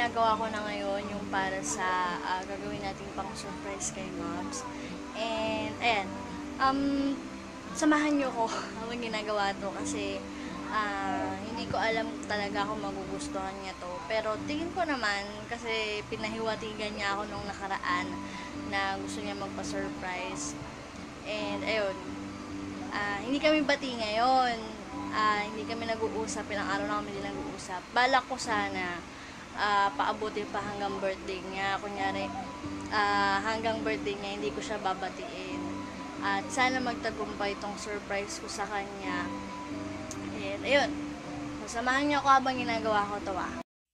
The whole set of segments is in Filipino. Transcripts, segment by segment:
ginagawa ko na ngayon yung para sa gagawin nating pang-surprise kay Moms. And, ayan, samahan nyo ko habang ginagawa to kasi hindi ko alam talaga kung magugustuhan niya to. Pero tingin ko naman kasi pinahiwatigan niya ako nung nakaraan na gusto niya magpa-surprise. And, ayun, hindi kami bati ngayon. Hindi kami nag-uusap, ilang araw na kami din nag-uusap. Balak ko sana paabutin pa hanggang birthday niya. Kunyari, hanggang birthday niya, hindi ko siya babatiin. At sana magtagumpay itong surprise ko sa kanya. And ayun, samahan niyo ako habang ginagawa ko ito.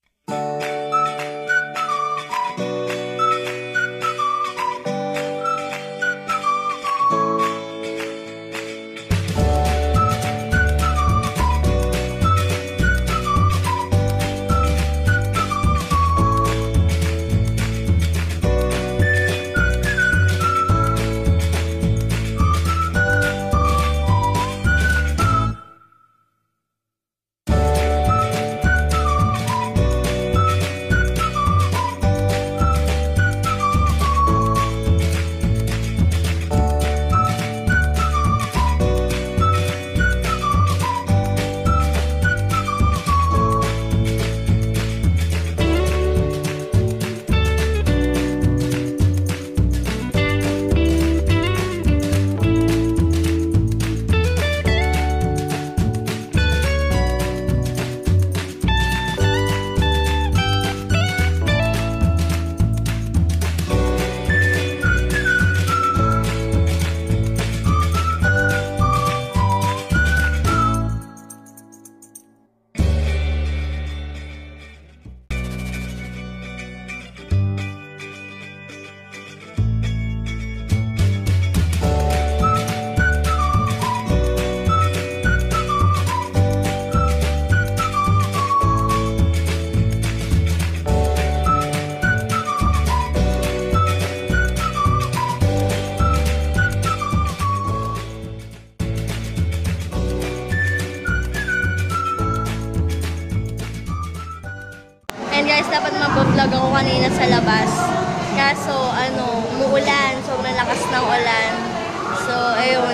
And guys, dapat mag-vlog ako kanina sa labas. Kaso, umuulan. Sobrang lakas ng ulan. So, ayun.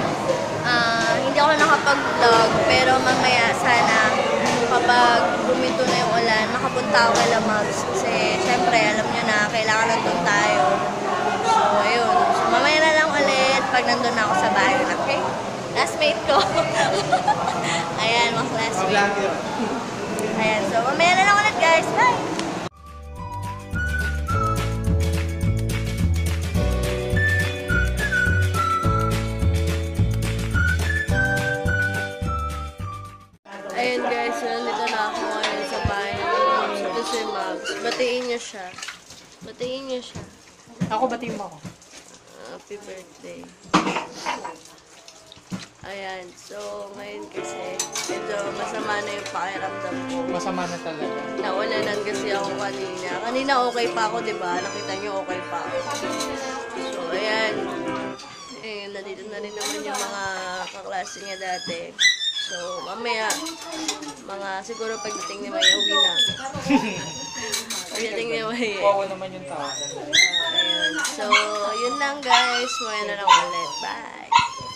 Hindi ako nakapag-vlog. Pero mamaya, sana, kapag bumito na yung ulan, nakapunta ako kay Moms. Kasi, syempre, alam nyo na, kailangan nandun tayo. So, ayun. So, mamaya na lang ulit pag nandun na ako sa bahay. Okay? Classmate ko. Ayan, mga classmate. Ayan, so mamaya na lang ulit guys. Bye! Ayan guys, nandito na ako ngayon sa bahay ng Moms. Ito si Moms. Batiin niyo siya. Batiin niyo siya. Ako, batiin mo ako. Happy birthday. Ayan, so ngayon kasi medyo masama na yung pakiramdam ko. Masama na talaga. Naulanan kasi ako kanina. Kanina okay pa ako, diba? Nakita niyo okay pa ako. So, ayan. Nandito na rin naman yung mga kaklase niya dati. So, mamaya, siguro pagdating ni Maya, uwi na. Pagdating ni Maya. Wawa naman yung tao. Ayan. So, yun lang guys. Mamaya na lang ulit. Bye!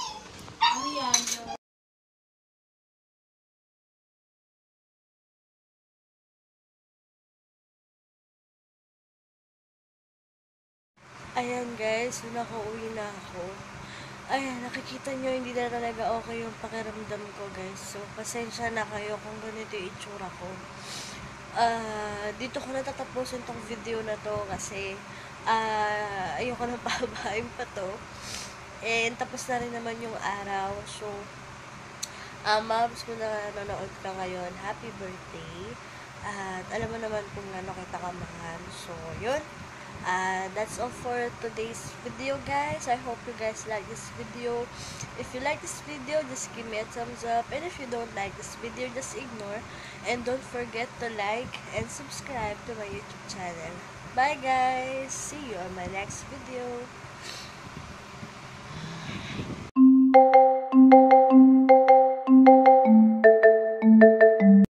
Ayan guys, nakauwi na ako. Ayan, nakikita nyo, hindi na talaga okay yung pakiramdam ko guys. So, pasensya na kayo kung ganito yung itsura ko. Dito ko natatapusin tong video na to kasi ayoko nang pahabain pa to. And tapos na rin naman yung araw. So, Moms ko na nanonood ka ngayon, happy birthday. At alam mo naman kung ano kita kamahal. So, yun. That's all for today's video guys. I hope you guys like this video. If you like this video, just give me a thumbs up. And if you don't like this video, just ignore. And don't forget to like and subscribe to my YouTube channel. Bye guys! See you on my next video.